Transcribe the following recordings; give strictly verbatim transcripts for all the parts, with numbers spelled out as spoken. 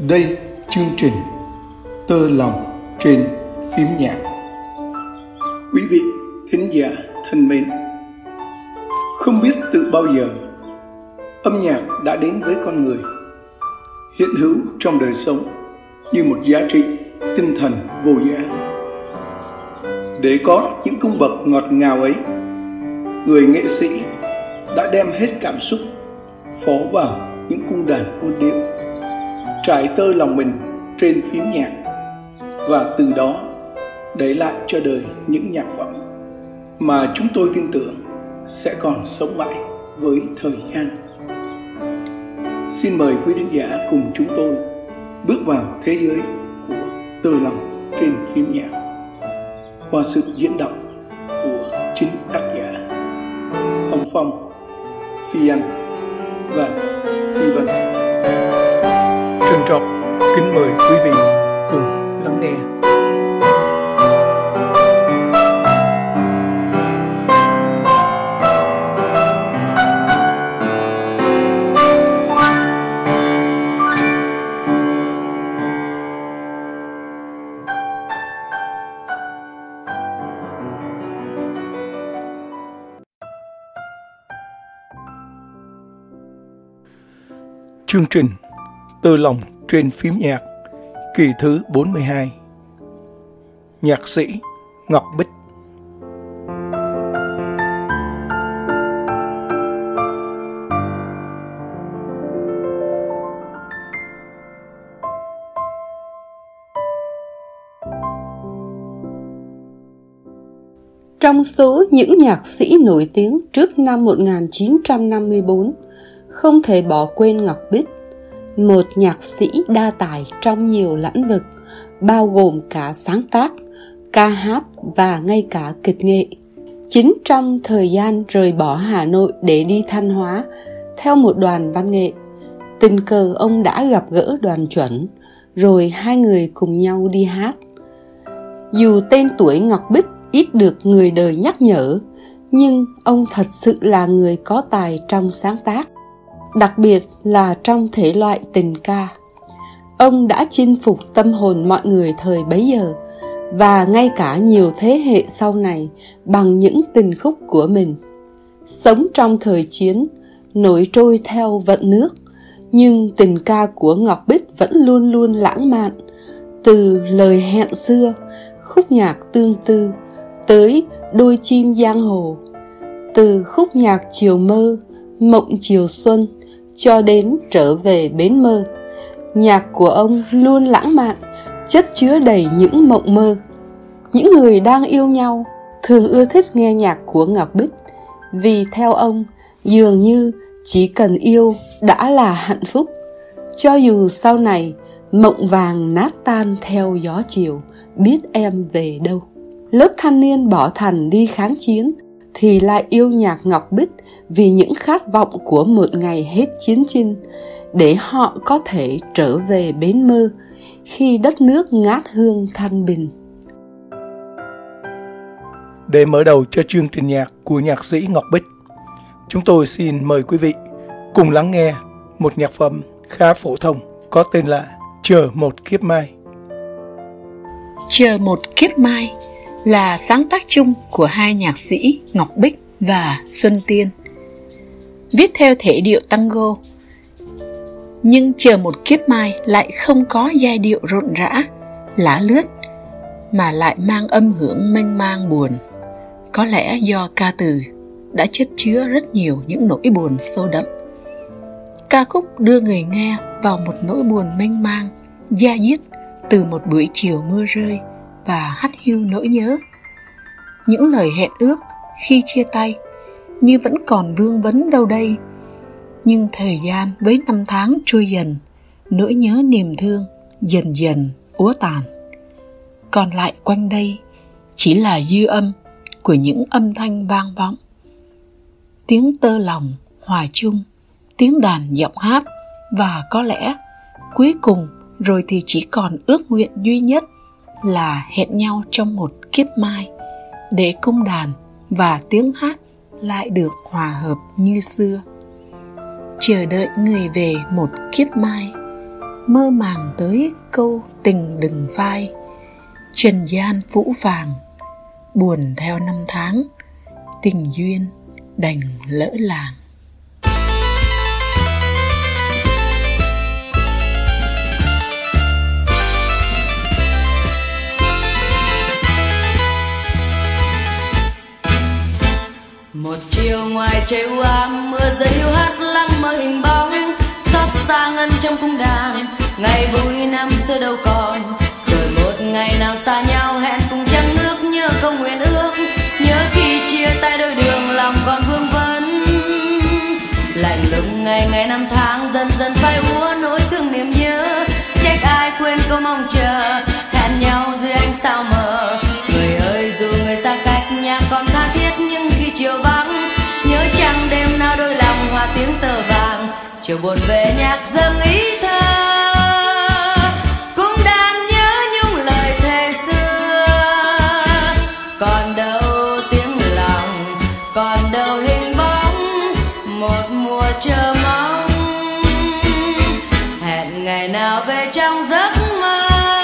Đây chương trình Tơ lòng trên phím nhạc. Quý vị thính giả thân mến, không biết từ bao giờ âm nhạc đã đến với con người, hiện hữu trong đời sống như một giá trị tinh thần vô giá. Để có những cung bậc ngọt ngào ấy, người nghệ sĩ đã đem hết cảm xúc phó vào những cung đàn muôn điệu, trải tơ lòng mình trên phím nhạc, và từ đó để lại cho đời những nhạc phẩm mà chúng tôi tin tưởng sẽ còn sống mãi với thời gian. Xin mời quý thính giả cùng chúng tôi bước vào thế giới của tơ lòng trên phím nhạc qua sự diễn đọc của chính tác giả Hồng Phong, Phi Anh và Phi Vân. Trân trọng kính mời quý vị cùng lắng nghe. Chương trình Tơ lòng trên phím nhạc kỳ thứ bốn mươi hai. Nhạc sĩ Ngọc Bích. Trong số những nhạc sĩ nổi tiếng trước năm một nghìn chín trăm năm mươi tư, không thể bỏ quên Ngọc Bích, một nhạc sĩ đa tài trong nhiều lĩnh vực, bao gồm cả sáng tác, ca hát và ngay cả kịch nghệ. Chính trong thời gian rời bỏ Hà Nội để đi Thanh Hóa theo một đoàn văn nghệ, tình cờ ông đã gặp gỡ Đoàn Chuẩn, rồi hai người cùng nhau đi hát. Dù tên tuổi Ngọc Bích ít được người đời nhắc nhở, nhưng ông thật sự là người có tài trong sáng tác, đặc biệt là trong thể loại tình ca. Ông đã chinh phục tâm hồn mọi người thời bấy giờ và ngay cả nhiều thế hệ sau này bằng những tình khúc của mình. Sống trong thời chiến, nổi trôi theo vận nước, nhưng tình ca của Ngọc Bích vẫn luôn luôn lãng mạn, từ lời hẹn xưa, khúc nhạc tương tư tới đôi chim giang hồ, từ khúc nhạc chiều mơ, mộng chiều xuân cho đến trở về bến mơ. Nhạc của ông luôn lãng mạn, chất chứa đầy những mộng mơ. Những người đang yêu nhau thường ưa thích nghe nhạc của Ngọc Bích, vì theo ông, dường như chỉ cần yêu đã là hạnh phúc, cho dù sau này mộng vàng nát tan theo gió chiều, biết em về đâu. Lớp thanh niên bỏ thành đi kháng chiến thì lại yêu nhạc Ngọc Bích vì những khát vọng của một ngày hết chiến tranh, để họ có thể trở về bến mơ khi đất nước ngát hương thanh bình. Để mở đầu cho chương trình nhạc của nhạc sĩ Ngọc Bích, chúng tôi xin mời quý vị cùng lắng nghe một nhạc phẩm khá phổ thông có tên là Chờ một kiếp mai. Chờ một kiếp mai là sáng tác chung của hai nhạc sĩ Ngọc Bích và Xuân Tiên, viết theo thể điệu tango. Nhưng Chờ một kiếp mai lại không có giai điệu rộn rã, lá lướt, mà lại mang âm hưởng mênh mang buồn. Có lẽ do ca từ đã chất chứa rất nhiều những nỗi buồn sâu đậm. Ca khúc đưa người nghe vào một nỗi buồn mênh mang, da diết từ một buổi chiều mưa rơi và hắt hiu nỗi nhớ. Những lời hẹn ước khi chia tay như vẫn còn vương vấn đâu đây, nhưng thời gian với năm tháng trôi dần, nỗi nhớ niềm thương dần dần úa tàn. Còn lại quanh đây chỉ là dư âm của những âm thanh vang vọng, tiếng tơ lòng hòa chung, tiếng đàn giọng hát, và có lẽ cuối cùng rồi thì chỉ còn ước nguyện duy nhất là hẹn nhau trong một kiếp mai, để cung đàn và tiếng hát lại được hòa hợp như xưa. Chờ đợi người về một kiếp mai, mơ màng tới câu tình đừng phai. Trần gian phũ phàng, buồn theo năm tháng, tình duyên đành lỡ làng. Một chiều ngoài trời u ám, mưa rơi hiu hắt lăng mơ hình bóng, xót xa ngân trong cung đàn. Ngày vui năm xưa đâu còn, rồi một ngày nào xa nhau hẹn cùng trăng nước, nhớ câu nguyện ước, nhớ khi chia tay đôi đường lòng còn vương vấn. Lạnh lùng ngày ngày năm tháng dần dần phai úa nỗi thương niềm nhớ, trách ai quên câu mong chờ, hẹn nhau dưới ánh sao mờ. Người ơi dù người xa cách nhà còn tha thiết, nhưng khi chiều vắng nhớ chăng đêm nào đôi lòng hòa tiếng tơ vàng. Chiều buồn về nhạc dâng ý thơ, cũng đàn nhớ nhung lời thề xưa. Còn đâu tiếng lòng, còn đâu hình bóng, một mùa chờ mong, hẹn ngày nào về trong giấc mơ.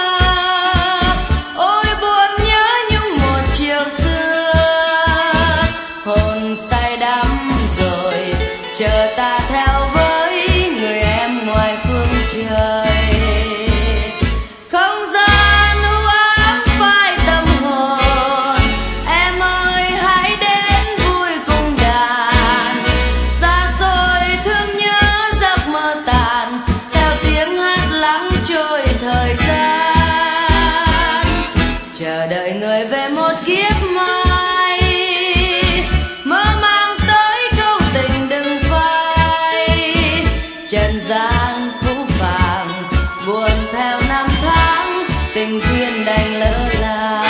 Ôi buồn nhớ nhung một chiều xưa, hồn say đắm rồi chờ ta theo với người em ngoài phương trời. Không gian u ám phai tâm hồn, em ơi hãy đến vui cùng đàn. Xa xôi thương nhớ giấc mơ tàn, theo tiếng hát lắng trôi thời gian. Chờ đợi người về một kiếp mai, mơ mang tới câu tình đừng phai. Trần gian phũ phàng, buồn theo năm tháng, tình duyên đành lỡ làng.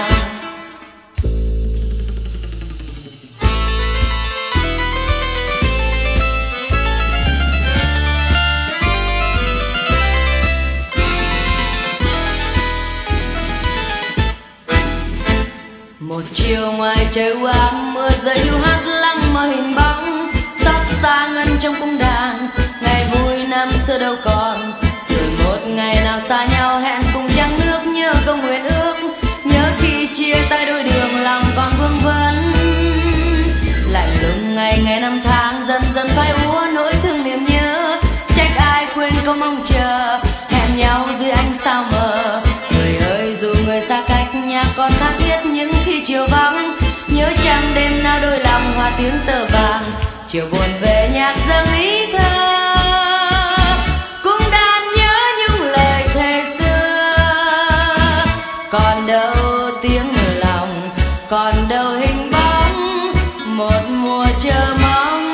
Một chiều ngoài trời u ám, mưa rơi hiu hắt lăng mơ hình bóng, xót xa ngân trong cung đàn. Ngày vui năm xưa đâu còn, rồi một ngày nào xa nhau hẹn cùng trăng nước, nhớ câu nguyện ước, nhớ khi chia tay đôi đường lòng còn vương vấn. Lạnh lùng ngày ngày năm tháng dần dần phai úa nỗi thương niềm nhớ, trách ai quên câu mong chờ, hẹn nhau dưới ánh sao mờ. Người ơi dù người xa cách nhà còn tha thiết, những khi chiều vắng nhớ chăng đêm nào đôi lòng hòa tiếng tơ vàng. Chiều buồn về nhạc dâng ý thơ, cũng đàn nhớ nhung lời thề xưa. Còn đâu tiếng lòng, còn đâu hình bóng, một mùa chờ mong,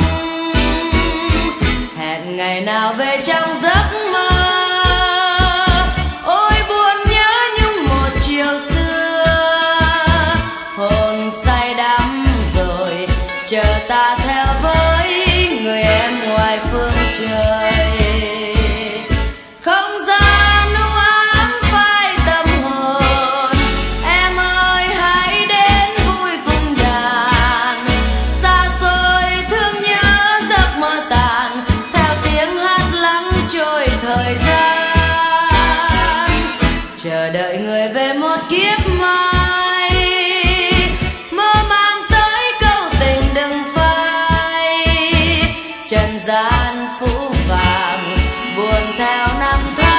hẹn ngày nào về trong giấc mơ. Ôi buồn nhớ nhung một chiều xưa, hồn say đắm rồi chờ ta theo với người em ngoài phương trời. Không gian u ám phai tâm hồn, em ơi hãy đến vui cùng đàn. Xa xôi thương nhớ giấc mơ tàn, theo tiếng hát lắng trôi thời gian. Chờ đợi người về một kiếp mai, mơ mang tới câu tình đừng phai. Trần gian phũ phàng, buồn theo năm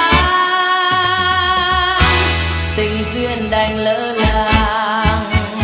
tháng, tình duyên đành lỡ làng.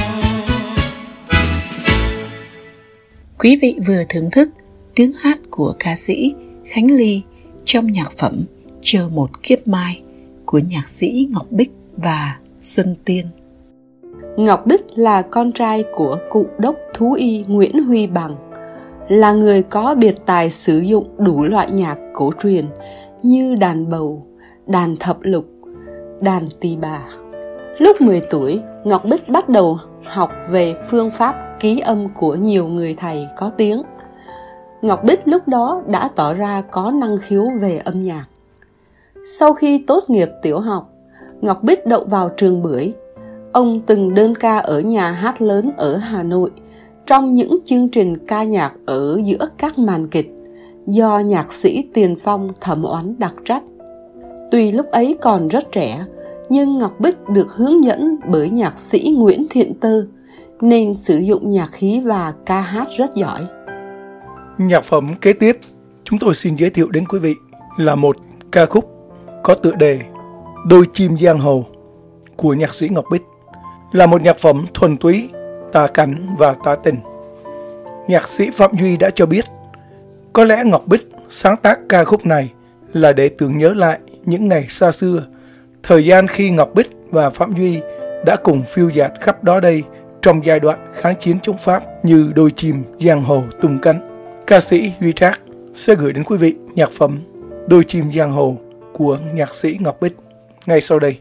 Quý vị vừa thưởng thức tiếng hát của ca sĩ Khánh Ly trong nhạc phẩm Chờ một kiếp mai của nhạc sĩ Ngọc Bích và Xuân Tiên. Ngọc Bích là con trai của cụ đốc thú y Nguyễn Huy Bằng, là người có biệt tài sử dụng đủ loại nhạc cổ truyền như đàn bầu, đàn thập lục, đàn tỳ bà. Lúc mười tuổi, Ngọc Bích bắt đầu học về phương pháp ký âm của nhiều người thầy có tiếng. Ngọc Bích lúc đó đã tỏ ra có năng khiếu về âm nhạc. Sau khi tốt nghiệp tiểu học, Ngọc Bích đậu vào trường Bưởi. Ông từng đơn ca ở nhà hát lớn ở Hà Nội trong những chương trình ca nhạc ở giữa các màn kịch do nhạc sĩ tiền phong Thẩm Oánh đặc trách. Tuy lúc ấy còn rất trẻ, nhưng Ngọc Bích được hướng dẫn bởi nhạc sĩ Nguyễn Thiện Tơ, nên sử dụng nhạc khí và ca hát rất giỏi. Nhạc phẩm kế tiếp chúng tôi xin giới thiệu đến quý vị là một ca khúc có tựa đề Đôi chim giang hồ của nhạc sĩ Ngọc Bích, là một nhạc phẩm thuần túy, tà cảnh và tà tình. Nhạc sĩ Phạm Duy đã cho biết, có lẽ Ngọc Bích sáng tác ca khúc này là để tưởng nhớ lại những ngày xa xưa, thời gian khi Ngọc Bích và Phạm Duy đã cùng phiêu dạt khắp đó đây trong giai đoạn kháng chiến chống Pháp như đôi chim giang hồ tung cánh. Ca sĩ Duy Trác sẽ gửi đến quý vị nhạc phẩm Đôi chim giang hồ của nhạc sĩ Ngọc Bích ngay sau đây.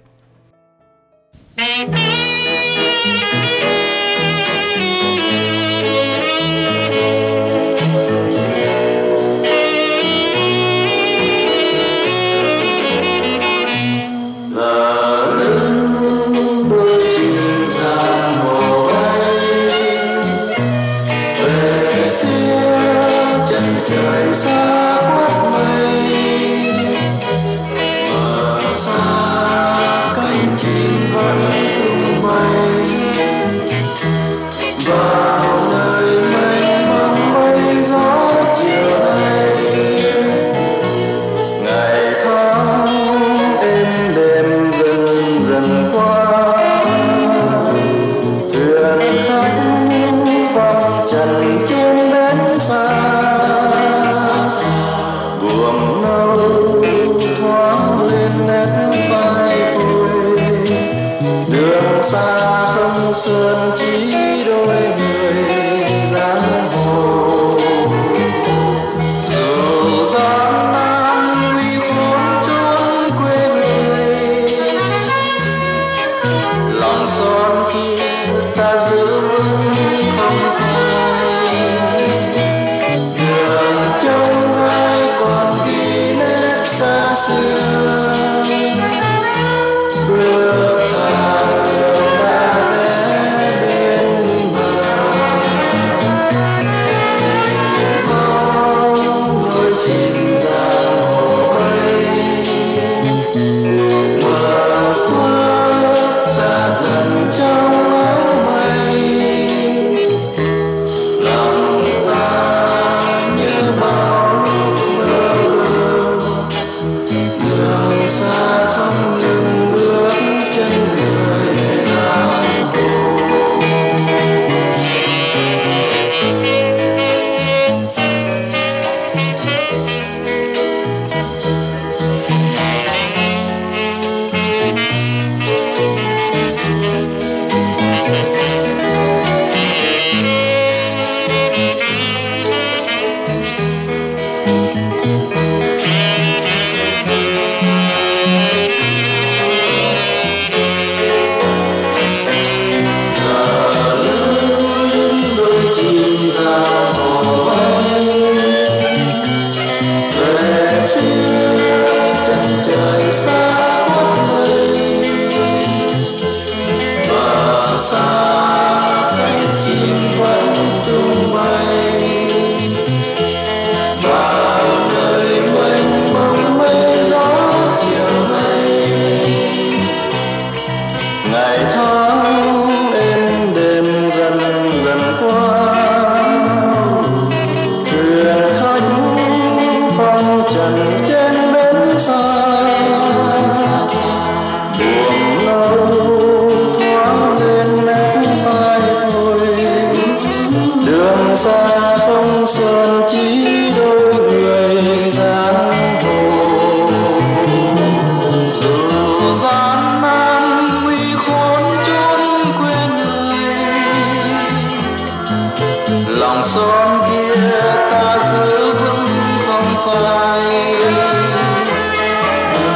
Hãy subscribe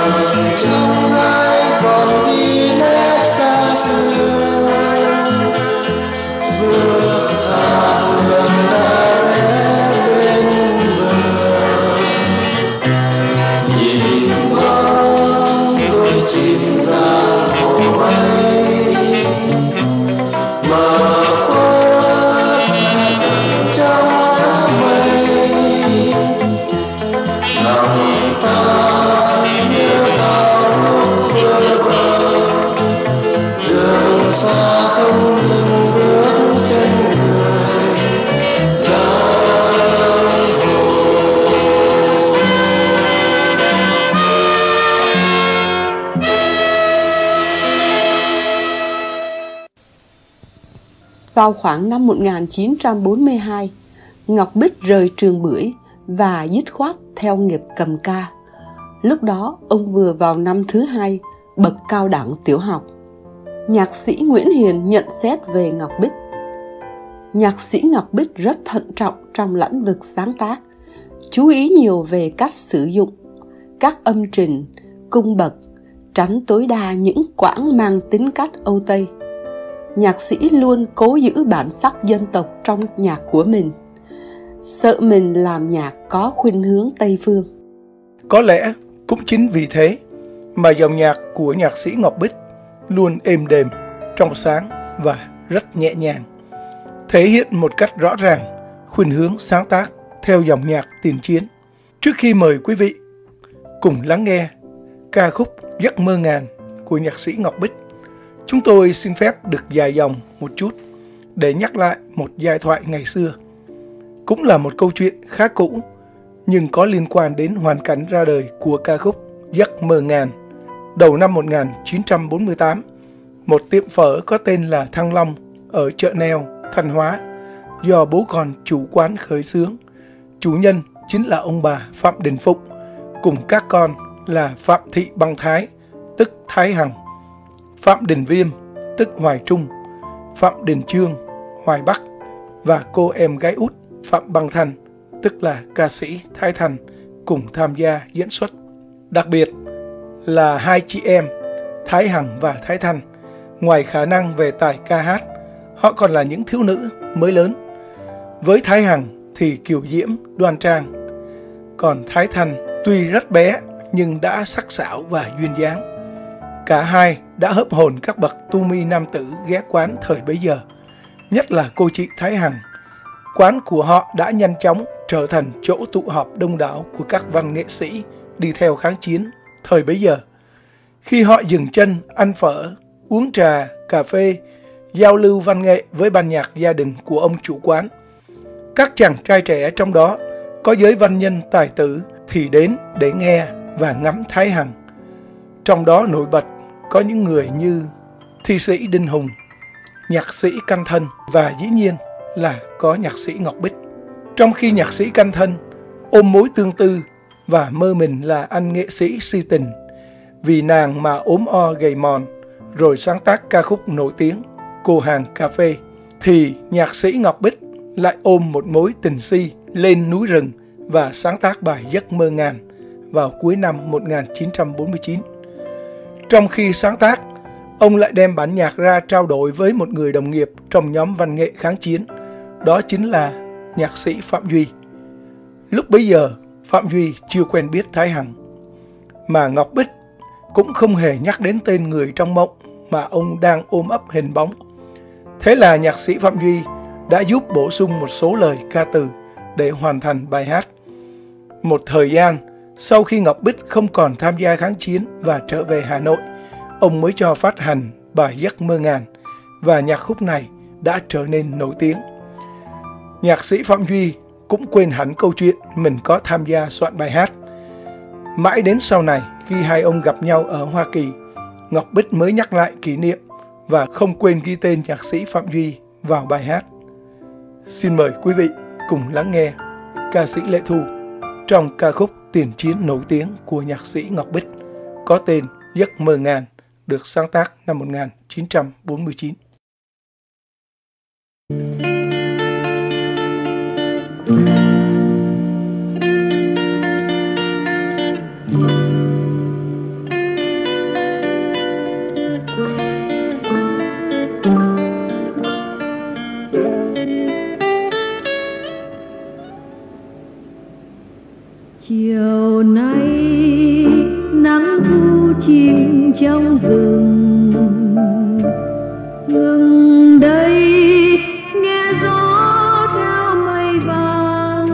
Vào khoảng năm một nghìn chín trăm bốn mươi hai, Ngọc Bích rời trường Bưởi và dứt khoát theo nghiệp cầm ca. Lúc đó ông vừa vào năm thứ hai bậc cao đẳng tiểu học. Nhạc sĩ Nguyễn Hiền nhận xét về Ngọc Bích: nhạc sĩ Ngọc Bích rất thận trọng trong lĩnh vực sáng tác, chú ý nhiều về cách sử dụng các âm trình, cung bậc, tránh tối đa những quãng mang tính cách Âu Tây. Nhạc sĩ luôn cố giữ bản sắc dân tộc trong nhạc của mình, sợ mình làm nhạc có khuynh hướng Tây phương. Có lẽ cũng chính vì thế mà dòng nhạc của nhạc sĩ Ngọc Bích luôn êm đềm, trong sáng và rất nhẹ nhàng, thể hiện một cách rõ ràng khuynh hướng sáng tác theo dòng nhạc tiền chiến. Trước khi mời quý vị cùng lắng nghe ca khúc Giấc mơ ngàn của nhạc sĩ Ngọc Bích, chúng tôi xin phép được dài dòng một chút để nhắc lại một giai thoại ngày xưa. Cũng là một câu chuyện khá cũ, nhưng có liên quan đến hoàn cảnh ra đời của ca khúc Giấc mơ ngàn. Đầu năm một nghìn chín trăm bốn mươi tám, một tiệm phở có tên là Thăng Long ở chợ Neo, Thanh Hóa, do bố con chủ quán khởi xướng. Chủ nhân chính là ông bà Phạm Đình Phụng, cùng các con là Phạm Thị Băng Thái, tức Thái Hằng, Phạm Đình Viêm, tức Hoài Trung, Phạm Đình Trương, Hoài Bắc, và cô em gái út Phạm Băng Thanh, tức là ca sĩ Thái Thanh, cùng tham gia diễn xuất. Đặc biệt là hai chị em Thái Hằng và Thái Thanh, ngoài khả năng về tài ca hát, họ còn là những thiếu nữ mới lớn. Với Thái Hằng thì kiều diễm đoan trang, còn Thái Thanh tuy rất bé nhưng đã sắc sảo và duyên dáng. Cả hai đã hấp hồn các bậc tu mi nam tử ghé quán thời bấy giờ, nhất là cô chị Thái Hằng. Quán của họ đã nhanh chóng trở thành chỗ tụ họp đông đảo của các văn nghệ sĩ đi theo kháng chiến thời bấy giờ. Khi họ dừng chân ăn phở, uống trà, cà phê, giao lưu văn nghệ với ban nhạc gia đình của ông chủ quán, các chàng trai trẻ trong đó có giới văn nhân tài tử thì đến để nghe và ngắm Thái Hằng. Trong đó nổi bật có những người như thi sĩ Đinh Hùng, nhạc sĩ Căn Thân và dĩ nhiên là có nhạc sĩ Ngọc Bích. Trong khi nhạc sĩ Căn Thân ôm mối tương tư và mơ mình là anh nghệ sĩ si tình, vì nàng mà ốm o gầy mòn, rồi sáng tác ca khúc nổi tiếng Cô hàng cà phê, thì nhạc sĩ Ngọc Bích lại ôm một mối tình si lên núi rừng và sáng tác bài Giấc mơ ngàn vào cuối năm một nghìn chín trăm bốn mươi chín. Trong khi sáng tác, ông lại đem bản nhạc ra trao đổi với một người đồng nghiệp trong nhóm văn nghệ kháng chiến, đó chính là nhạc sĩ Phạm Duy. Lúc bấy giờ, Phạm Duy chưa quen biết Thái Hằng, mà Ngọc Bích cũng không hề nhắc đến tên người trong mộng mà ông đang ôm ấp hình bóng. Thế là nhạc sĩ Phạm Duy đã giúp bổ sung một số lời ca từ để hoàn thành bài hát. Một thời gian, sau khi Ngọc Bích không còn tham gia kháng chiến và trở về Hà Nội, ông mới cho phát hành bài Giấc mơ ngàn, và nhạc khúc này đã trở nên nổi tiếng. Nhạc sĩ Phạm Duy cũng quên hẳn câu chuyện mình có tham gia soạn bài hát. Mãi đến sau này, khi hai ông gặp nhau ở Hoa Kỳ, Ngọc Bích mới nhắc lại kỷ niệm và không quên ghi tên nhạc sĩ Phạm Duy vào bài hát. Xin mời quý vị cùng lắng nghe ca sĩ Lệ Thu trong ca khúc tiền chiến nổi tiếng của nhạc sĩ Ngọc Bích có tên Giấc mơ ngàn, được sáng tác năm một nghìn chín trăm bốn mươi chín. Chiều nay nắng thu chìm trong rừng, ngừng đây nghe gió theo mây vàng,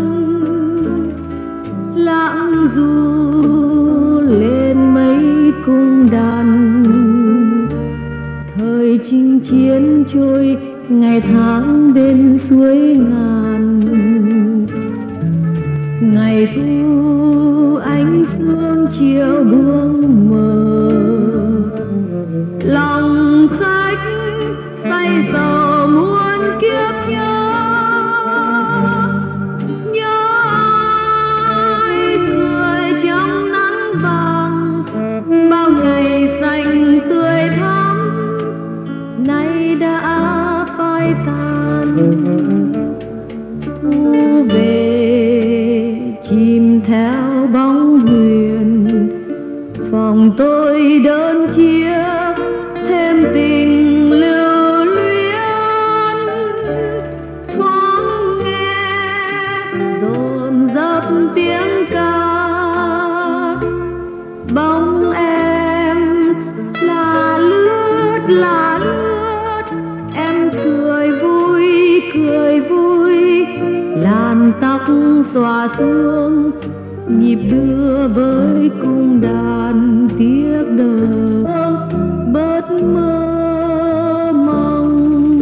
lãng du lên mấy cung đàn, thời chinh chiến trôi ngày tháng bên suối ngàn. Ngày thu ánh sương chiều buông mờ, lòng khách say sầu muốn tóc xõa xuống, nhịp đưa với cung đàn tiếc đời bớt mơ mộng.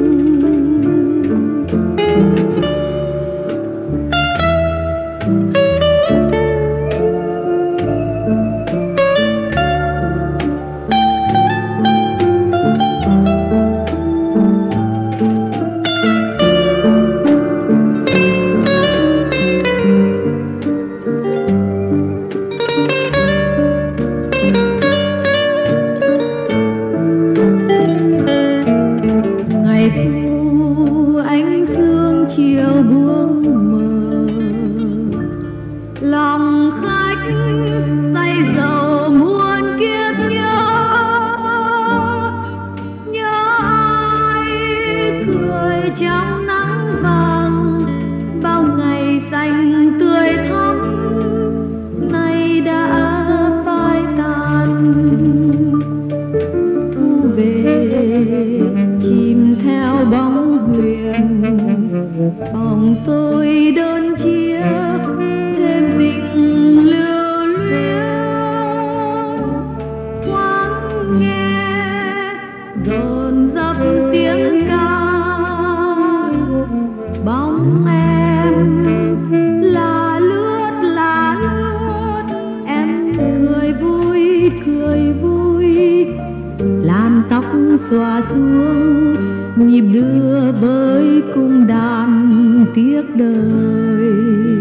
Xõa xuống nhịp đưa với cung đàn tiếc đời,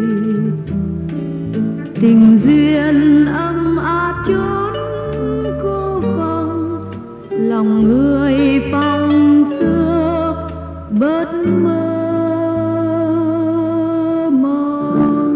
tình duyên ấm áp chốn cô phòng, lòng người phong xưa bớt mơ mộng.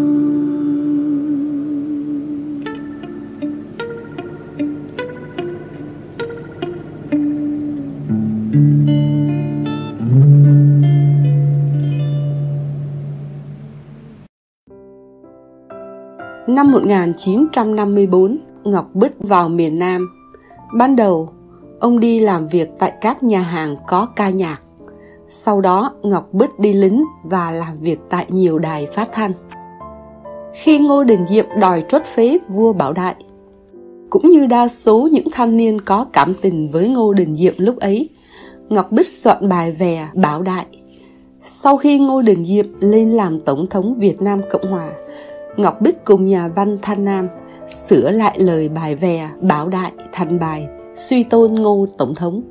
Năm một nghìn chín trăm năm mươi tư, Ngọc Bích vào miền Nam. Ban đầu, ông đi làm việc tại các nhà hàng có ca nhạc. Sau đó, Ngọc Bích đi lính và làm việc tại nhiều đài phát thanh. Khi Ngô Đình Diệm đòi truất phế vua Bảo Đại, cũng như đa số những thanh niên có cảm tình với Ngô Đình Diệm lúc ấy, Ngọc Bích soạn bài về Bảo Đại. Sau khi Ngô Đình Diệm lên làm Tổng thống Việt Nam Cộng Hòa, Ngọc Bích cùng nhà văn Thanh Nam sửa lại lời bài vè Bảo Đại thành bài Suy tôn Ngô Tổng thống.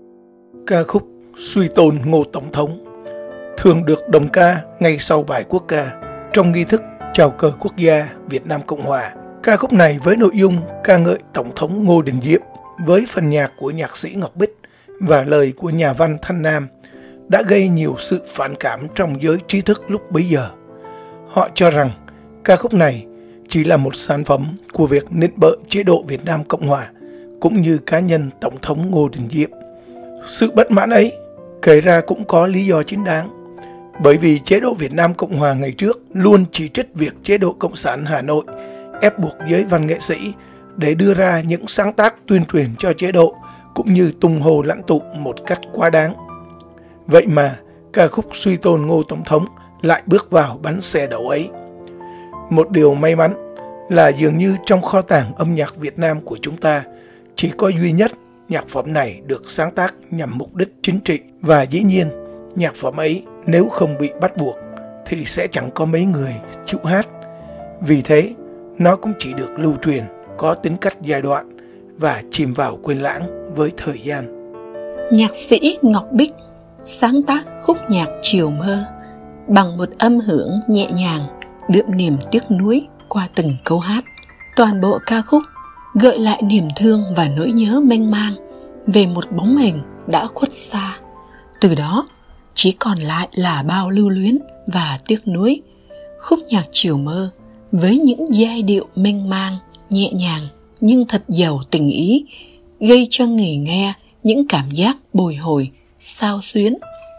Ca khúc Suy tôn Ngô Tổng thống thường được đồng ca ngay sau bài quốc ca trong nghi thức chào cờ quốc gia Việt Nam Cộng Hòa. Ca khúc này với nội dung ca ngợi Tổng thống Ngô Đình Diệm với phần nhạc của nhạc sĩ Ngọc Bích và lời của nhà văn Thanh Nam đã gây nhiều sự phản cảm trong giới trí thức lúc bấy giờ. Họ cho rằng ca khúc này chỉ là một sản phẩm của việc nịnh bợ chế độ Việt Nam Cộng Hòa cũng như cá nhân Tổng thống Ngô Đình Diệm. Sự bất mãn ấy kể ra cũng có lý do chính đáng, bởi vì chế độ Việt Nam Cộng Hòa ngày trước luôn chỉ trích việc chế độ Cộng sản Hà Nội ép buộc giới văn nghệ sĩ để đưa ra những sáng tác tuyên truyền cho chế độ cũng như tung hô lãnh tụ một cách quá đáng. Vậy mà ca khúc Suy tôn Ngô Tổng thống lại bước vào bánh xe đậu ấy. Một điều may mắn là dường như trong kho tàng âm nhạc Việt Nam của chúng ta chỉ có duy nhất nhạc phẩm này được sáng tác nhằm mục đích chính trị, và dĩ nhiên nhạc phẩm ấy nếu không bị bắt buộc thì sẽ chẳng có mấy người chịu hát. Vì thế nó cũng chỉ được lưu truyền có tính cách giai đoạn và chìm vào quên lãng với thời gian. Nhạc sĩ Ngọc Bích sáng tác khúc nhạc Chiều Mơ bằng một âm hưởng nhẹ nhàng, đượm niềm tiếc nuối qua từng câu hát. Toàn bộ ca khúc gợi lại niềm thương và nỗi nhớ mênh mang về một bóng hình đã khuất xa. Từ đó chỉ còn lại là bao lưu luyến và tiếc nuối. Khúc nhạc Chiều Mơ với những giai điệu mênh mang, nhẹ nhàng nhưng thật giàu tình ý, gây cho người nghe những cảm giác bồi hồi, xao xuyến.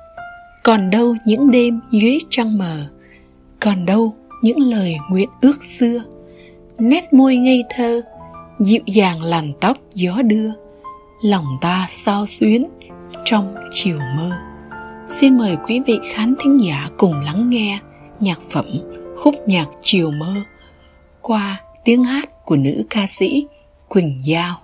Còn đâu những đêm dưới trăng mờ, còn đâu những lời nguyện ước xưa, nét môi ngây thơ, dịu dàng làn tóc gió đưa, lòng ta xao xuyến trong chiều mơ. Xin mời quý vị khán thính giả cùng lắng nghe nhạc phẩm Khúc nhạc chiều mơ qua tiếng hát của nữ ca sĩ Quỳnh Giao.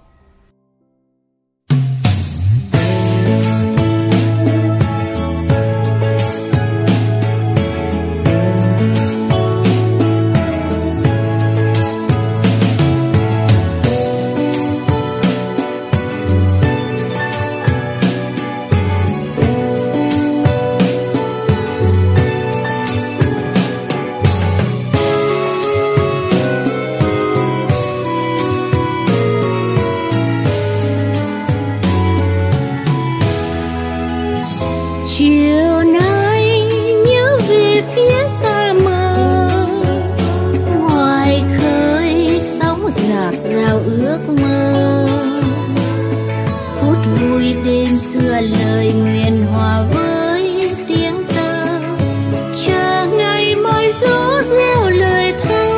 Chiều nay nhớ về phía xa mờ, ngoài khơi sóng dạt dào ước mơ. Phút vui đêm xưa lời nguyện hòa với tiếng tơ, chờ ngày mai gió reo lời thơ.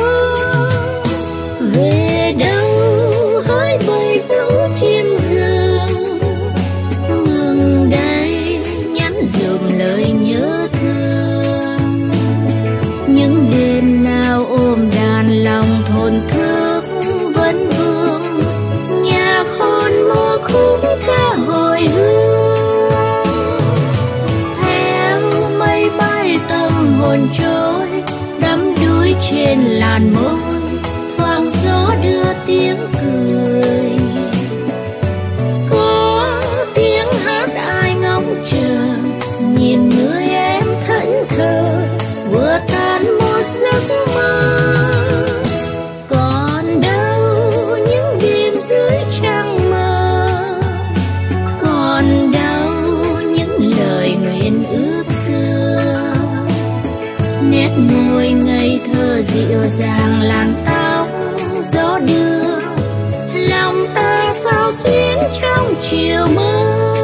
Về đâu hỡi bầy lũ chim rừng, ngừng đây dùng lời nhớ thương. Những đêm nào ôm đàn lòng thổn thức vẫn vương, nhạc hồn mơ khúc ca hồi hương. Theo mây bay tâm hồn trôi, đắm đuối trên làn môi, thoáng gió đưa tiếng cười. Có tiếng hát ai ngóng chờ, nhìn người em thẫn thờ vừa tan một giấc mơ. Còn đâu những đêm dưới trăng mơ, còn đâu những lời nguyện ước xưa. Nét môi ngây thơ dịu dàng làn tóc gió đưa, lòng ta sao xuyến trong chiều mơ.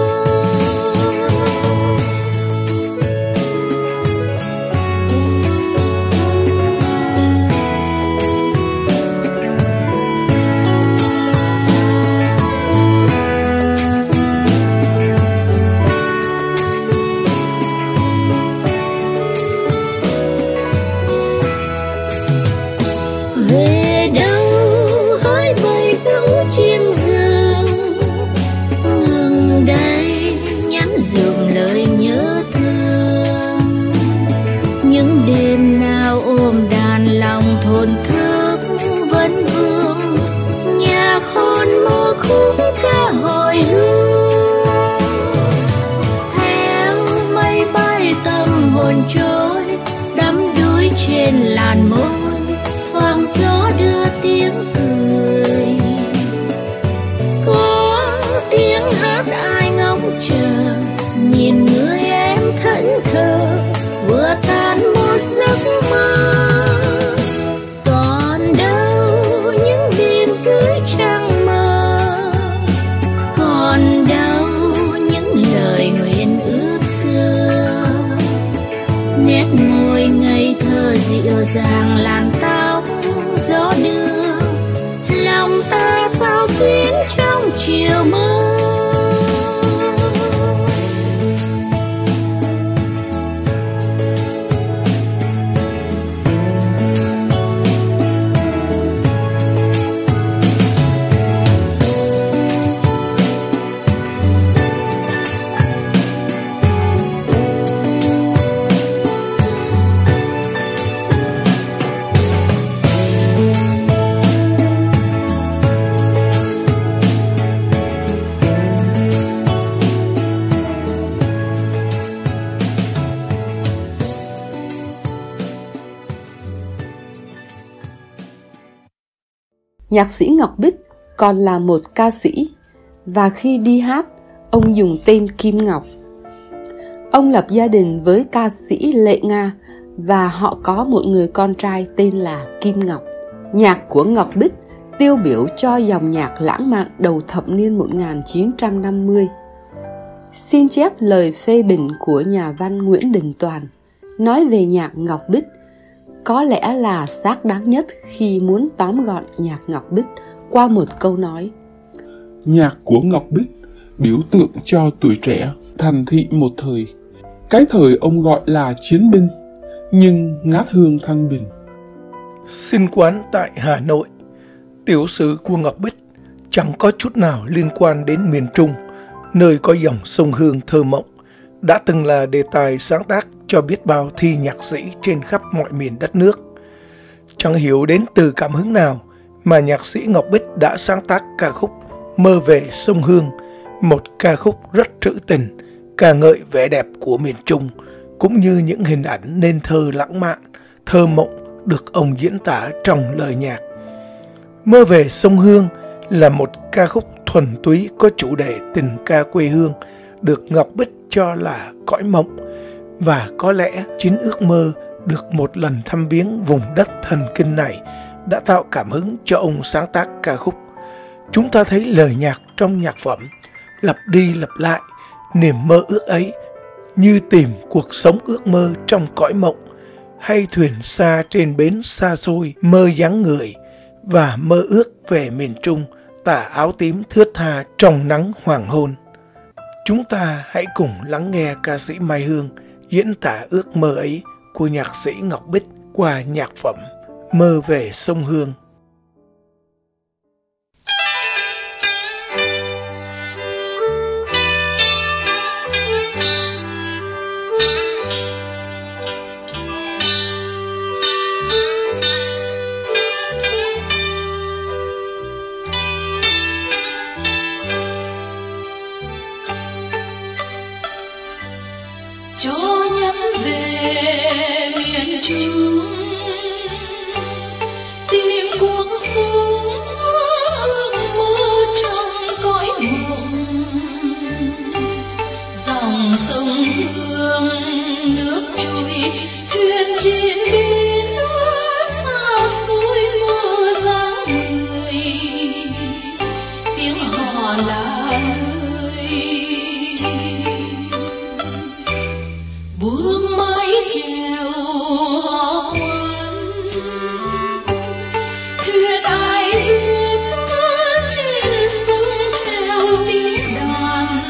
Về đâu hỡi bầy lũ chim rừng, ngừng đây nhắn dùm lời nhớ thương. Những đêm nào ôm đàn lòng thổn thức vẫn vương, nhạc hồn mơ khúc ca hồi hương. Theo mây bay tâm hồn trôi, đắm đuối trên làn môi, thoáng gió đưa tiếng cười. Có tiếng hát ai ngóng chờ, nhìn người em thẫn thờ vừa tan một giấc mơ. Còn đâu những đêm dưới trăng mơ, còn đâu những lời nguyện ước xưa. Nét môi ngây thơ dịu dàng làn tóc gió đưa, lòng ta sao xuyến trong chiều mơ. Nhạc sĩ Ngọc Bích còn là một ca sĩ, và khi đi hát, ông dùng tên Kim Ngọc. Ông lập gia đình với ca sĩ Lệ Nga và họ có một người con trai tên là Kim Ngọc. Nhạc của Ngọc Bích tiêu biểu cho dòng nhạc lãng mạn đầu thập niên một nghìn chín trăm năm mươi. Xin chép lời phê bình của nhà văn Nguyễn Đình Toàn nói về nhạc Ngọc Bích có lẽ là xác đáng nhất khi muốn tóm gọn nhạc Ngọc Bích qua một câu nói: nhạc của Ngọc Bích biểu tượng cho tuổi trẻ thành thị một thời. Cái thời ông gọi là chiến binh, nhưng ngát hương thanh bình. Xin quán tại Hà Nội, tiểu sử của Ngọc Bích chẳng có chút nào liên quan đến miền Trung, nơi có dòng sông Hương thơ mộng, đã từng là đề tài sáng tác cho biết bao thi nhạc sĩ trên khắp mọi miền đất nước. Chẳng hiểu đến từ cảm hứng nào mà nhạc sĩ Ngọc Bích đã sáng tác ca khúc Mơ Về Sông Hương, một ca khúc rất trữ tình, ca ngợi vẻ đẹp của miền Trung, cũng như những hình ảnh nên thơ lãng mạn, thơ mộng được ông diễn tả trong lời nhạc. Mơ Về Sông Hương là một ca khúc thuần túy có chủ đề tình ca quê hương, được Ngọc Bích cho là cõi mộng, và có lẽ chính ước mơ được một lần thăm viếng vùng đất thần kinh này đã tạo cảm hứng cho ông sáng tác ca khúc. Chúng ta thấy lời nhạc trong nhạc phẩm lặp đi lặp lại niềm mơ ước ấy, như tìm cuộc sống ước mơ trong cõi mộng, hay thuyền xa trên bến xa xôi mơ dáng người, và mơ ước về miền Trung tà áo tím thướt tha trong nắng hoàng hôn. Chúng ta hãy cùng lắng nghe ca sĩ Mai Hương diễn tả ước mơ ấy của nhạc sĩ Ngọc Bích qua nhạc phẩm Mơ Về Sông Hương. Cho nhắn về miền Trung, tìm cuộc sống ước mơ trong cõi mộng. Dòng sông Hương nước trôi thuyền trên bến xa xôi mơ dáng người, tiếng hò là bước mái chèo hò khoan, thuyền ai biết trên sông theo tiếng đàn.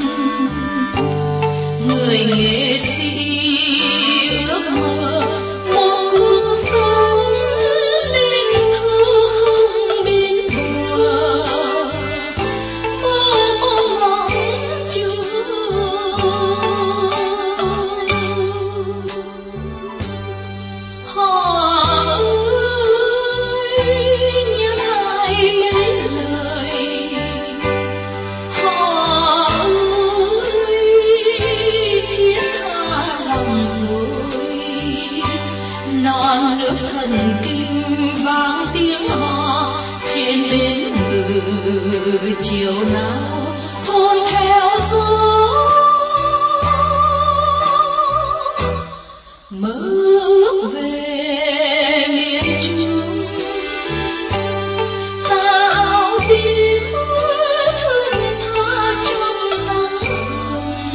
Người nghệ sĩ ước mơ một cuộc sống nên thơ không bên bờ, mơ mộng ngóng trông. Non nước thần kinh vang tiếng hò trên bến ngự chiều nào hôn theo gió. Mơ ước về miền Trung, tà áo tím thướt tha trong nắng hồng,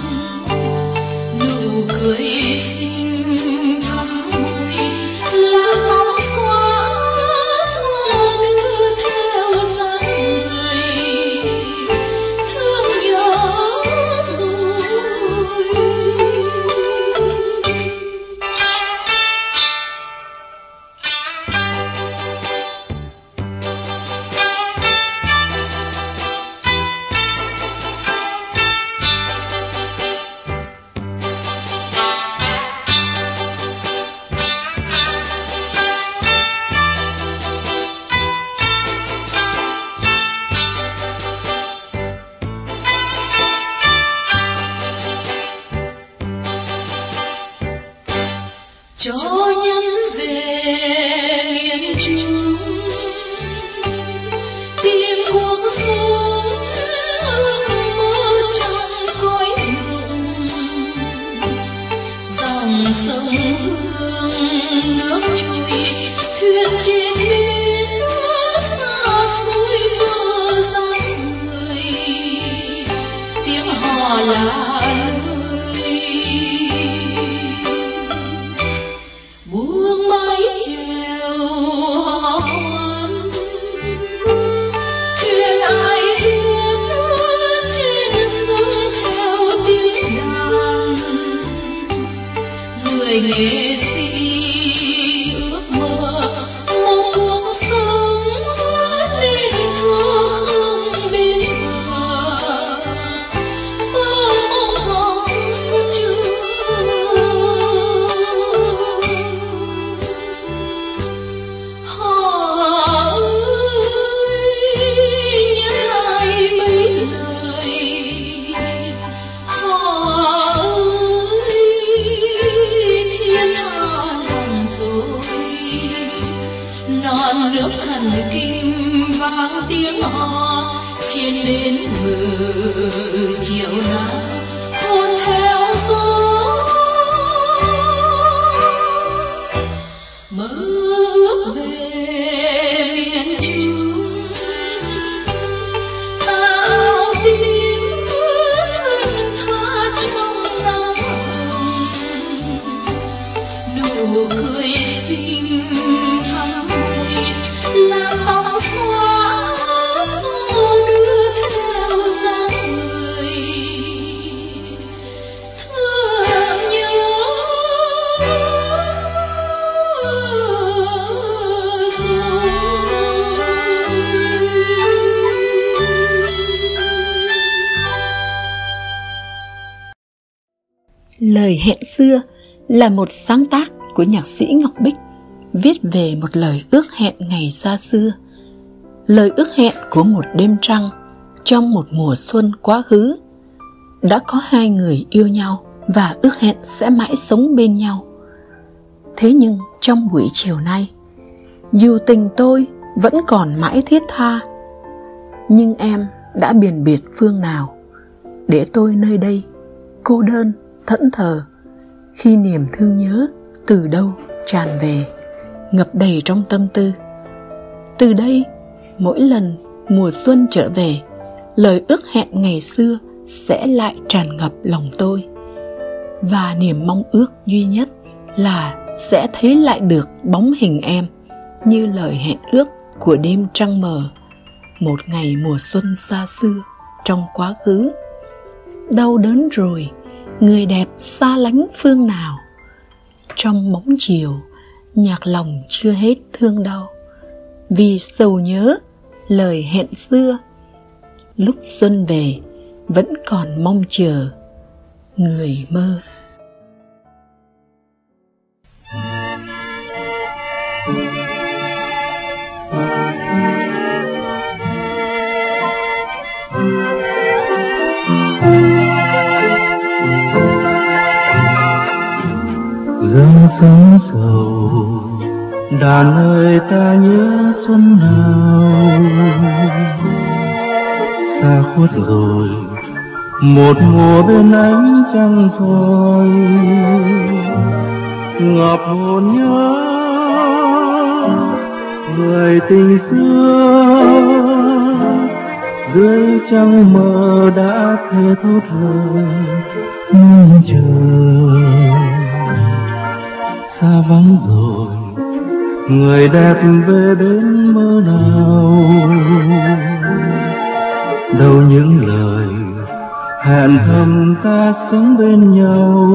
nụ cười xinh thắm là tóc xóa xóa đưa theo dáng người, thương nhớ rồi. Cho nhắn về miền Trung, tìm cuộc sống ước mơ trong cõi mộng. Dòng sông Hương nước trôi thuyền trên bến xa xôi mơ dáng người, tiếng hò là buông mái chèo hò khoan, thuyền ai biết trên sông theo tiếng đàn. Người nghệ sĩ vang tiếng hò trên bến ngự chiều nào hôn theo gió mơ ước về miền Trung áo tím thướt tha trong nắng hồng nụ cười xinh thắm là tóc xóa xô đưa theo dáng người thương nhớ Lời hẹn xưa là một sáng tác của nhạc sĩ Ngọc Bích, viết về một lời ước hẹn ngày xa xưa. Lời ước hẹn của một đêm trăng trong một mùa xuân quá khứ. Đã có hai người yêu nhau và ước hẹn sẽ mãi sống bên nhau. Thế nhưng trong buổi chiều nay, dù tình tôi vẫn còn mãi thiết tha, nhưng em đã biển biệt phương nào, để tôi nơi đây cô đơn thẫn thờ, khi niềm thương nhớ từ đâu tràn về, ngập đầy trong tâm tư. Từ đây, mỗi lần mùa xuân trở về, lời ước hẹn ngày xưa sẽ lại tràn ngập lòng tôi. Và niềm mong ước duy nhất là sẽ thấy lại được bóng hình em, như lời hẹn ước của đêm trăng mờ, một ngày mùa xuân xa xưa trong quá khứ. Đau đớn rồi, người đẹp xa lánh phương nào, trong bóng chiều nhạc lòng chưa hết thương đau, vì sầu nhớ lời hẹn xưa. Lúc xuân về vẫn còn mong chờ người mơ. Dâng sớm sầu đàn ơi ta nhớ xuân nào, xa khuất rồi một mùa bên ánh trăng soi, ngập hồn nhớ người tình xưa, dưới trăng mờ đã thề thốt lời mong chờ. Xa vắng rồi người đẹp về đến mơ nào, đâu những lời hẹn thầm ta sống bên nhau.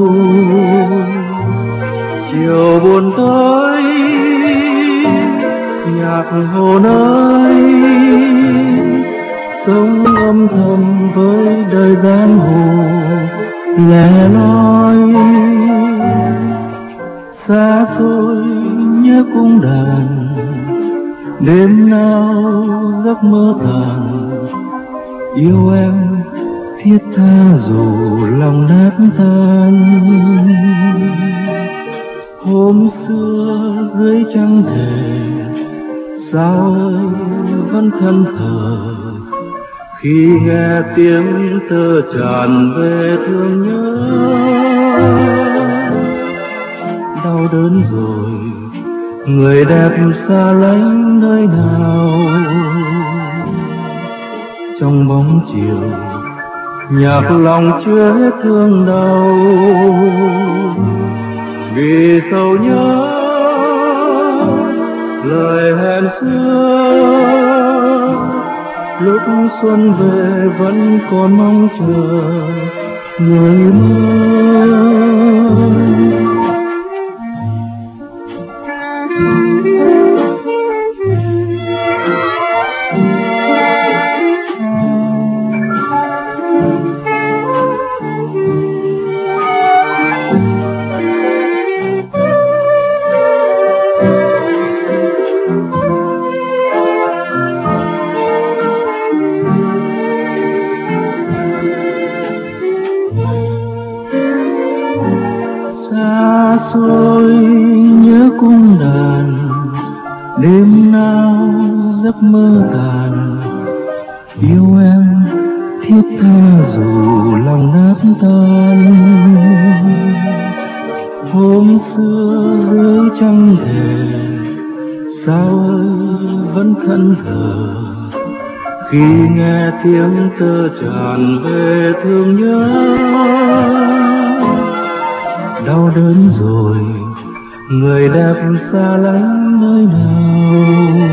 Chiều buồn tới nhạc hồn ơi, sống âm thầm với đời giang hồ lẻ loi. Xa xôi nhớ cung đàn, đêm nào giấc mơ tàn, yêu em thiết tha dù lòng nát tan. Hôm xưa dưới trăng thề, sao vẫn thân thờ, khi nghe tiếng tơ tràn về thương nhớ. Đau đớn rồi người đẹp xa lánh nơi nào, trong bóng chiều nhạc lòng chưa hết thương đau. Vì sầu nhớ lời hẹn xưa, lúc xuân về vẫn còn mong chờ người mơ. Xa yêu em thiết tha dù lòng nát tan. Hôm xưa dưới trăng thề sao ơi vẫn thẫn thờ, khi nghe tiếng tơ tràn về thương nhớ. Đau đớn rồi người đẹp xa lánh nơi nào,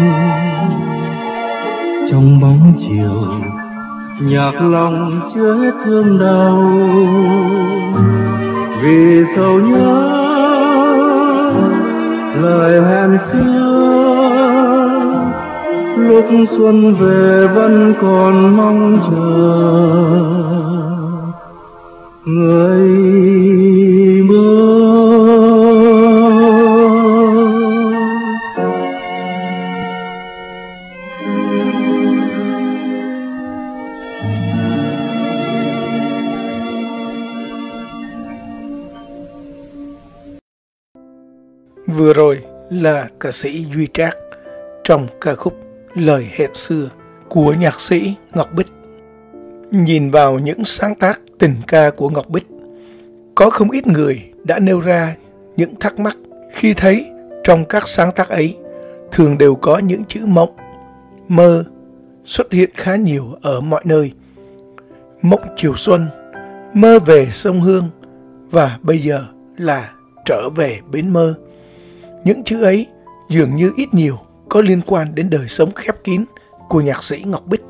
trong bóng chiều nhạc lòng chứa hết thương đau. Vì sầu nhớ lời hẹn xưa, lúc xuân về vẫn còn mong chờ người mơ. Vừa rồi là ca sĩ Duy Trác trong ca khúc Lời Hẹn Xưa của nhạc sĩ Ngọc Bích. Nhìn vào những sáng tác tình ca của Ngọc Bích, có không ít người đã nêu ra những thắc mắc khi thấy trong các sáng tác ấy thường đều có những chữ mộng, mơ xuất hiện khá nhiều ở mọi nơi. Mộng chiều xuân, mơ về sông Hương và bây giờ là trở về bến mơ. Những chữ ấy dường như ít nhiều có liên quan đến đời sống khép kín của nhạc sĩ Ngọc Bích.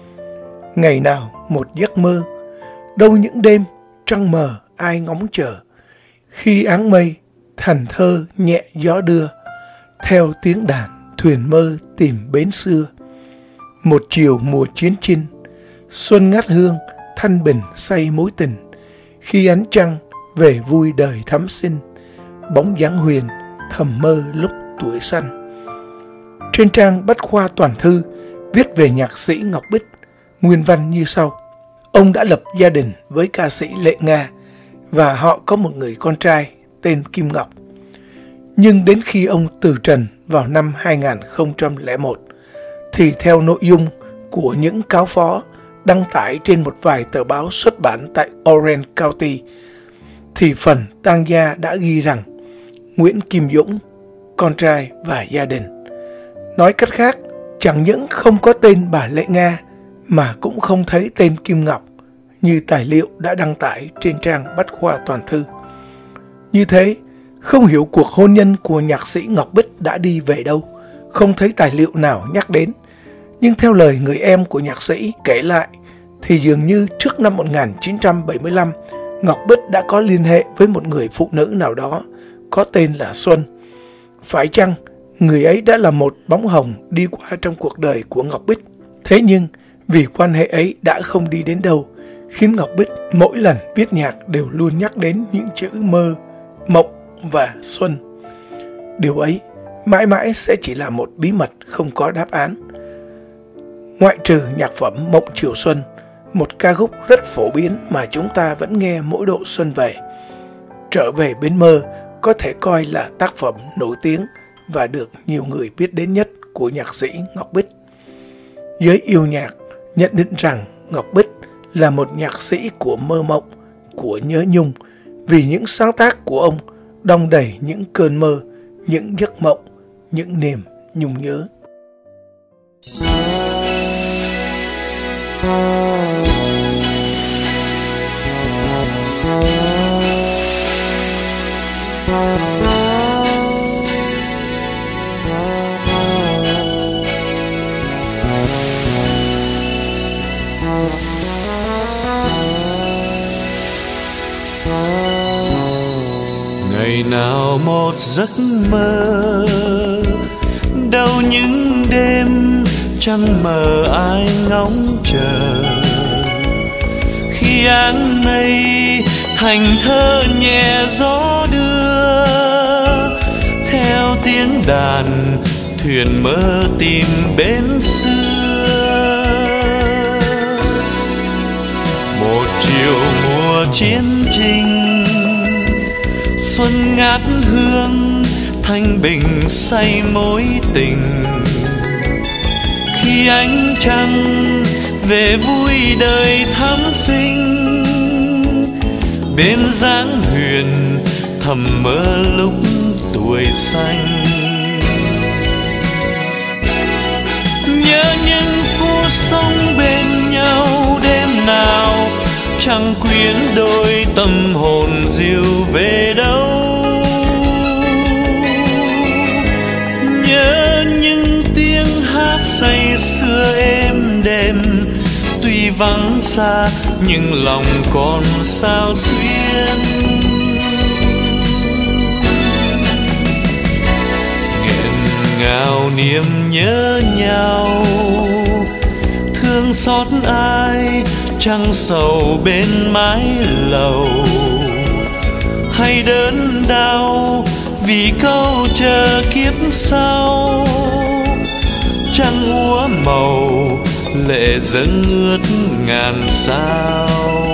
Ngày nào một giấc mơ, đâu những đêm trăng mờ ai ngóng chờ, khi áng mây thành thơ nhẹ gió đưa, theo tiếng đàn thuyền mơ tìm bến xưa. Một chiều mùa chiến chinh, xuân ngát hương thanh bình say mối tình, khi ánh trăng về vui đời thắm sinh, bóng dáng huyền thầm mơ lúc tuổi xanh. Trên trang Bách khoa toàn thư viết về nhạc sĩ Ngọc Bích nguyên văn như sau: ông đã lập gia đình với ca sĩ Lệ Nga và họ có một người con trai tên Kim Ngọc. Nhưng đến khi ông từ trần vào năm hai nghìn không trăm lẻ một thì theo nội dung của những cáo phó đăng tải trên một vài tờ báo xuất bản tại Orange County thì phần tang gia đã ghi rằng Nguyễn Kim Dũng, con trai và gia đình. Nói cách khác, chẳng những không có tên bà Lệ Nga mà cũng không thấy tên Kim Ngọc như tài liệu đã đăng tải trên trang Bách khoa toàn thư. Như thế, không hiểu cuộc hôn nhân của nhạc sĩ Ngọc Bích đã đi về đâu, không thấy tài liệu nào nhắc đến. Nhưng theo lời người em của nhạc sĩ kể lại thì dường như trước năm một nghìn chín trăm bảy mươi lăm, Ngọc Bích đã có liên hệ với một người phụ nữ nào đó có tên là Xuân. Phải chăng người ấy đã là một bóng hồng đi qua trong cuộc đời của Ngọc Bích? Thế nhưng vì quan hệ ấy đã không đi đến đâu, khiến Ngọc Bích mỗi lần viết nhạc đều luôn nhắc đến những chữ mơ, mộng và xuân. Điều ấy mãi mãi sẽ chỉ là một bí mật không có đáp án. Ngoại trừ nhạc phẩm Mộng Chiều Xuân, một ca khúc rất phổ biến mà chúng ta vẫn nghe mỗi độ xuân về, Trở Về Bến Mơ có thể coi là tác phẩm nổi tiếng và được nhiều người biết đến nhất của nhạc sĩ Ngọc Bích. Giới yêu nhạc nhận định rằng Ngọc Bích là một nhạc sĩ của mơ mộng, của nhớ nhung, vì những sáng tác của ông đong đầy những cơn mơ, những giấc mộng, những niềm nhung nhớ. Ngày nào một giấc mơ, đâu những đêm trăng mờ ai ngóng chờ, khi áng mây thành thơ nhẹ gió đưa, theo tiếng đàn thuyền mơ tìm bến xưa. Một chiều mùa chiến tranh, xuân ngát hương thanh bình say mối tình, khi ánh trăng về vui đời thắm sinh. Bên dáng huyền thầm mơ lúc tuổi xanh. Nhớ những phút sống bên nhau đêm nào, chẳng quyến đôi tâm hồn dịu về đâu. Nhớ những tiếng hát say sưa êm đềm, tuy vắng xa nhưng lòng còn sao xuyên. Nghẹn ngào niềm nhớ nhau, thương xót ai chẳng sầu bên mái lầu. Hay đớn đau vì câu chờ kiếp sau, trăng úa màu lệ dâng ướt ngàn sao.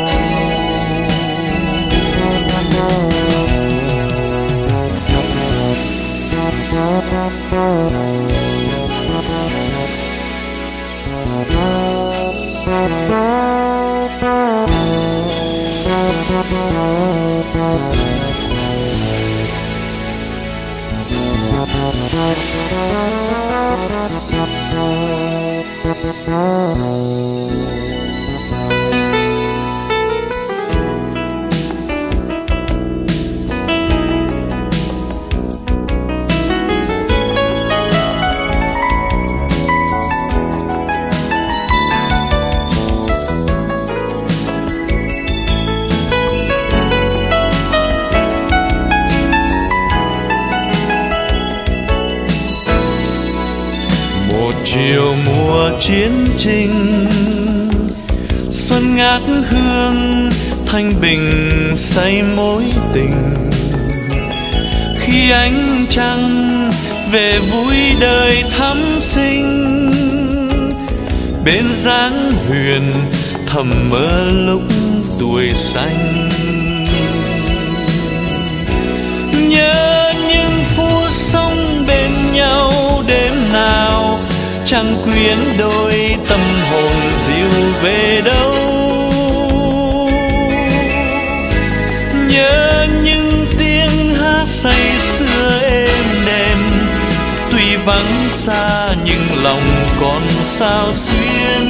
Chiều mùa chiến tranh, xuân ngát hương thanh bình say mối tình. Khi ánh trăng về vui đời thắm sinh, bên dáng huyền thầm mơ lúc tuổi xanh. Nhớ những phút sống bên nhau đêm nào, chẳng quyến đôi tâm hồn dịu về đâu. Nhớ những tiếng hát say sưa êm đềm, tuy vắng xa nhưng lòng còn sao xuyên.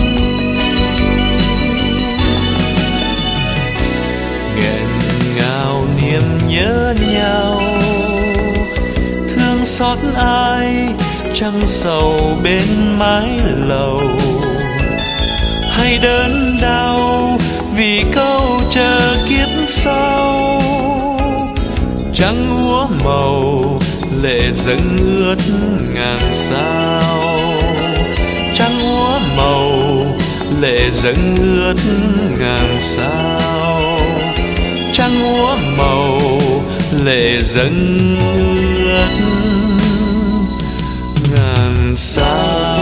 Nghẹn ngào niềm nhớ nhau, thương xót ai chẳng sầu bên mái lầu. Hay đớn đau vì câu chờ kiếp sau, trăng úa màu lệ dâng ướt ngàn sao. Trăng úa màu lệ dâng ướt ngàn sao. Trăng úa màu lệ dâng ướt ngàn sao.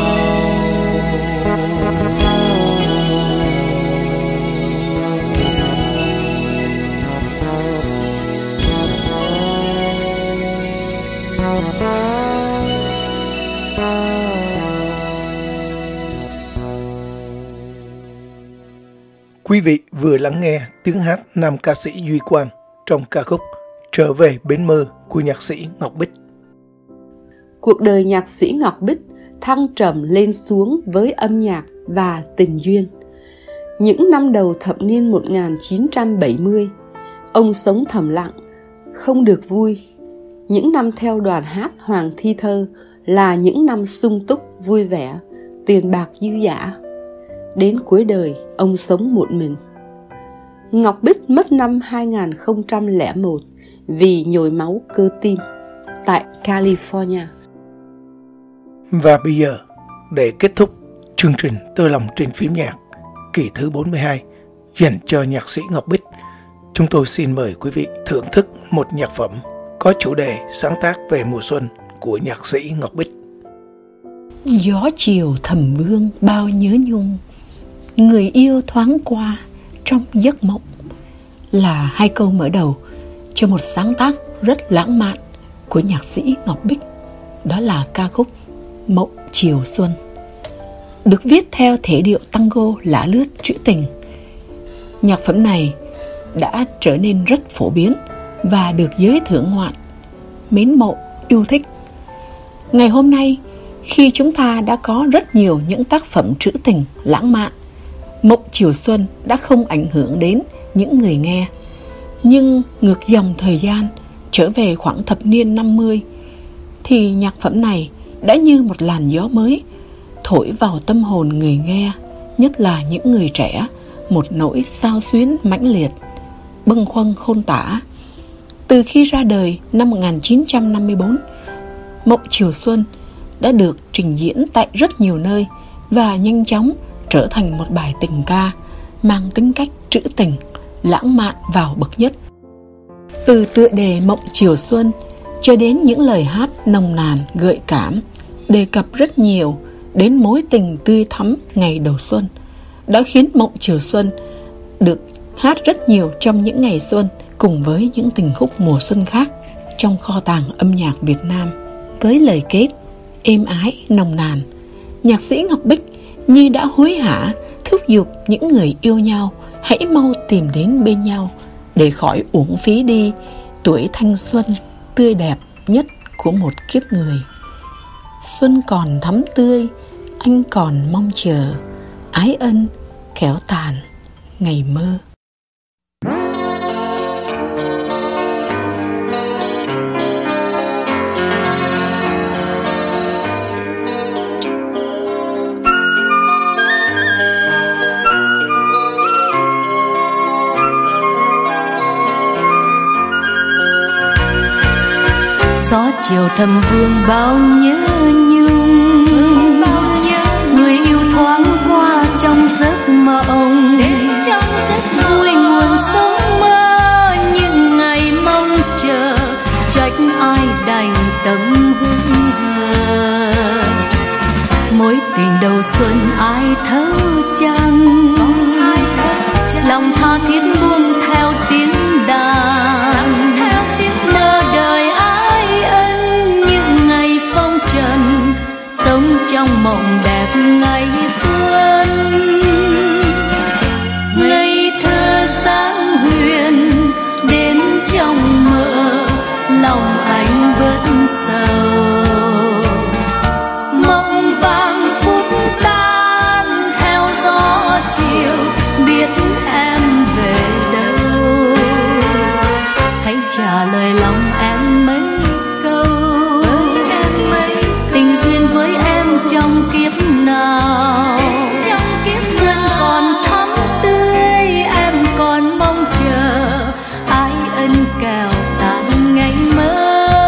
Quý vị vừa lắng nghe tiếng hát nam ca sĩ Duy Quang trong ca khúc Trở về bến mơ của nhạc sĩ Ngọc Bích. Cuộc đời nhạc sĩ Ngọc Bích thăng trầm lên xuống với âm nhạc và tình duyên. Những năm đầu thập niên một nghìn chín trăm bảy mươi, ông sống thầm lặng, không được vui. Những năm theo đoàn hát Hoàng Thi Thơ là những năm sung túc, vui vẻ, tiền bạc dư dả. Đến cuối đời, ông sống một mình. Ngọc Bích mất năm hai nghìn không trăm lẻ một vì nhồi máu cơ tim tại California. Và bây giờ, để kết thúc chương trình Tơ Lòng Trên Phím Nhạc kỳ thứ bốn mươi hai dành cho nhạc sĩ Ngọc Bích, chúng tôi xin mời quý vị thưởng thức một nhạc phẩm có chủ đề sáng tác về mùa xuân của nhạc sĩ Ngọc Bích. Gió chiều thầm vương bao nhớ nhung, người yêu thoáng qua trong giấc mộng, là hai câu mở đầu cho một sáng tác rất lãng mạn của nhạc sĩ Ngọc Bích. Đó là ca khúc Mộng Chiều Xuân. được viết theo thể điệu tango lả lướt trữ tình. Nhạc phẩm này đã trở nên rất phổ biến và được giới thưởng ngoạn mến mộ, yêu thích. Ngày hôm nay, khi chúng ta đã có rất nhiều những tác phẩm trữ tình lãng mạn, Mộng Chiều Xuân đã không ảnh hưởng đến những người nghe. Nhưng ngược dòng thời gian, trở về khoảng thập niên năm mươi, thì nhạc phẩm này đã như một làn gió mới thổi vào tâm hồn người nghe, nhất là những người trẻ, một nỗi xao xuyến mãnh liệt, bâng khuâng khôn tả. Từ khi ra đời năm một nghìn chín trăm năm mươi tư, Mộng Chiều Xuân đã được trình diễn tại rất nhiều nơi và nhanh chóng trở thành một bài tình ca mang tính cách trữ tình, lãng mạn vào bậc nhất. Từ tựa đề Mộng Chiều Xuân cho đến những lời hát nồng nàn gợi cảm, đề cập rất nhiều đến mối tình tươi thắm ngày đầu xuân, đã khiến Mộng Chiều Xuân được hát rất nhiều trong những ngày xuân cùng với những tình khúc mùa xuân khác trong kho tàng âm nhạc Việt Nam. Với lời kết êm ái nồng nàn, nhạc sĩ Ngọc Bích như đã hối hả thúc giục những người yêu nhau hãy mau tìm đến bên nhau để khỏi uổng phí đi tuổi thanh xuân tươi đẹp nhất của một kiếp người. Xuân còn thắm tươi, anh còn mong chờ, ái ân kéo tàn ngày mơ. Gió chiều thầm vương bao nhớ nhung, người yêu thoáng qua trong giấc mộng, vui nguồn sống mơ những ngày mong chờ, trách ai đành tâm hững hờ. Mối tình đầu xuân ai thấu chăng, lòng tha thiết buông theo tiếng đàn, mơ đời ái ân những ngày phong trần, sống trong mộng đẹp ngày xuân. Ngây thơ sáng huyền đến trong mơ, lòng anh vẫn sầu. Mộng vàng phút tan theo gió chiều, biết em về đâu. Thấy trả lời lòng em mấy câu, tình duyên với em trong kiếp nào. Xuân còn thắm tươi, em còn mong chờ, ái ân kèo tàn ngày mơ.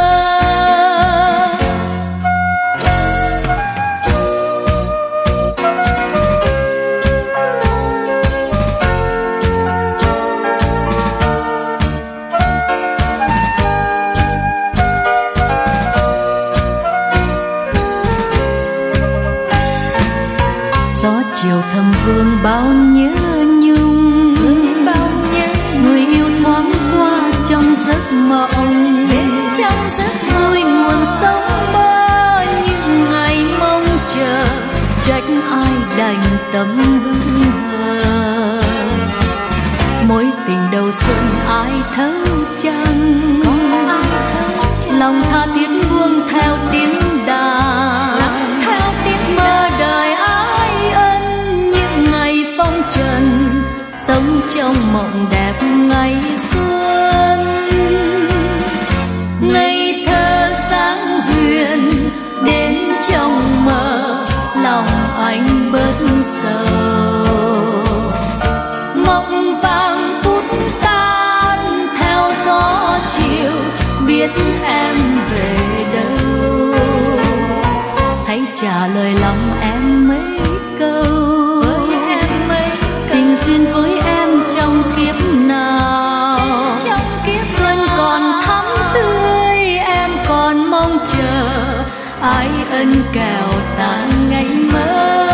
Gió chiều thầm vương bao nhớ nhung, người yêu thoáng qua trong giấc mộng, vui nguồn sống mơ những ngày mong chờ, trách ai đành tâm hững hờ. Mối tình đầu xuân ai thấu chăng, lòng tha thiết buông theo tiếng đàn, mơ đời ái ân những ngày phong trần, sống trong mộng đẹp ngày xuân. Ngây thơ sáng huyền đến trong mơ, lòng anh bớt sầu. Mộng vàng phút tan theo gió chiều, biết em về đâu. Thấy trả lời lòng em mấy câu, tình duyên với em trong kiếp nào. Xuân còn thắm tươi, em còn mong chờ, ái ân kèo tàn ngày mơ.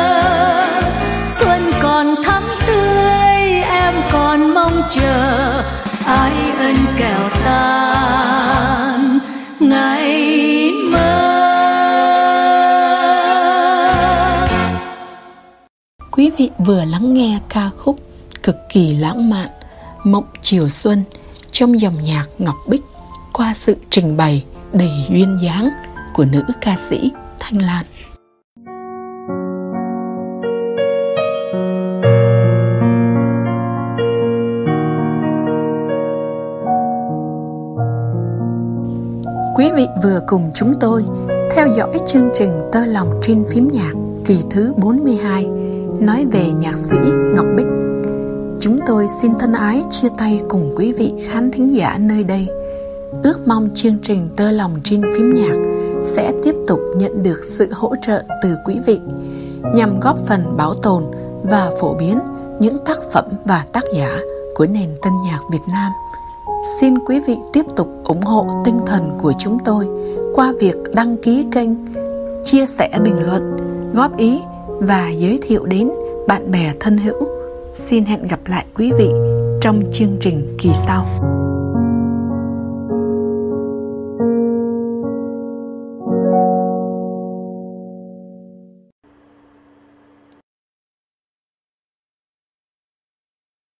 Xuân còn thắm tươi, em còn mong chờ, ái ân kèo tàn ngày mơ. Quý vị vừa lắng nghe ca khúc cực kỳ lãng mạn Mộng Chiều Xuân trong dòng nhạc Ngọc Bích qua sự trình bày đầy duyên dáng của nữ ca sĩ Thanh Lan. Quý vị vừa cùng chúng tôi theo dõi chương trình Tơ Lòng Trên Phím Nhạc kỳ thứ bốn mươi hai nói về nhạc sĩ Ngọc Bích. Chúng tôi xin thân ái chia tay cùng quý vị khán thính giả nơi đây. Ước mong chương trình Tơ Lòng Trên Phím Nhạc sẽ tiếp tục nhận được sự hỗ trợ từ quý vị nhằm góp phần bảo tồn và phổ biến những tác phẩm và tác giả của nền tân nhạc Việt Nam. Xin quý vị tiếp tục ủng hộ tinh thần của chúng tôi qua việc đăng ký kênh, chia sẻ bình luận, góp ý và giới thiệu đến bạn bè thân hữu. Xin hẹn gặp lại quý vị trong chương trình kỳ sau.